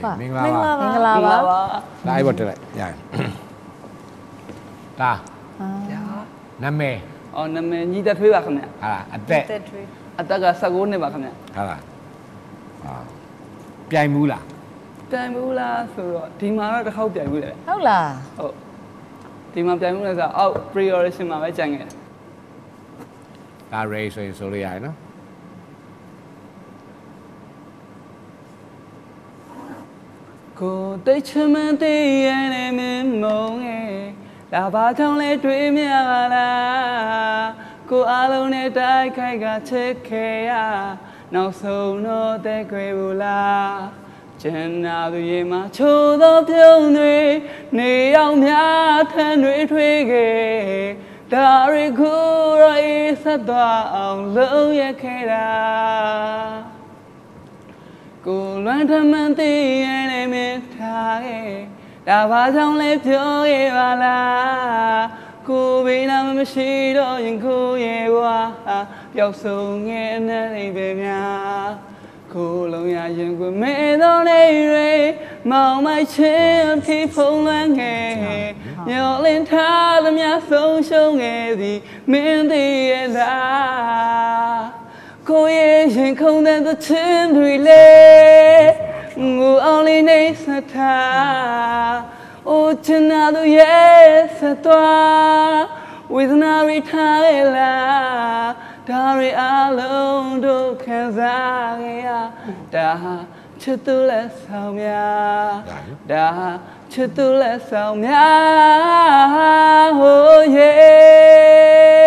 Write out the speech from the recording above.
မင်္ဂလာပါလာအိုက်ပေါ်တက်လိုက်ရဒါနာမည်နာမည်ညီသက်ထွေးပါခင်ဗျဟာအသက်က 19နှစ်ပါခင်ဗျဟာလားပြိုင်ဘူးလားဆိုတော့ဒီမှာတော့တစ်ခေါက်ပြိုင်ဘူးလေဟုတ်လားဟုတ်ဒီမှာပြိုင်ဘူးလဲဆိုတော့အောက် pre-audition မှာပဲကြိုင်ခဲ့တယ်ဒါ race ဆိုရင်ဆိုလို့ရတယ်နော်ကိုတိတ်ချမန်တည်းရဲ့နဲ့မမုံရဲ့ဒါဘာကြောင့်လဲတွေးမြလားကိုအားလုံးနဲ့တိုက်ခိုက်ကချစ်ခဲ့ရနောက်ဆုံးတော့တဲ့ခွေဘူးလားကျန်နာသူရဲ့မှာချိုးသောပြုံးတွေနေအောင်များထန်တွေထွေးခဲ့ဒါရီခုရောအေးဆက်သွားအောင်လုံးရခဲ့တာကိုလွမ်းထမှန်သိရဲ့နဲ့မထားခဲ့ဒါဘာကြောင့်လဲပြောခဲ့ပါလားကိုဘေးနာမရှိတော့ရင်ကိုရဲ့ဘဝပျောက်ဆုံးငယ်နဲ့လေးပဲများကိုလုံးရရင်ကိုမဲတော်နေတွေမောင်မိုက်ချင်းဖြီးဖုံးလွှမ်းခဲ့မျောလင်းထားသမျှဆုံးရှုံးခဲ့သည်မင်းသိရဲ့လားကိုရဲ့ရင်ခုန်တဲ့သချင်းတွေလေငူအောင်လေးနေစထားအိုချင်နာသူရဲ့ဆက်သွားဝေဒနာတွေထားရဲ့လားဒါတွေအလုံးတို့ခံစားခဲ့ရဒါဟာချစ်သူလက်ဆောင်များဒါဟာချစ်သူလက်ဆောင်များဟိုရဲ့